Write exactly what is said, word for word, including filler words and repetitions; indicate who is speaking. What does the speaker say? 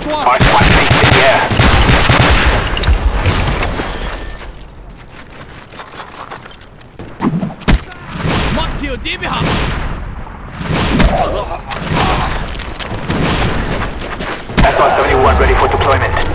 Speaker 1: Five five feet in the air.
Speaker 2: T O D behind.
Speaker 1: Alpha seventy-one ready for deployment.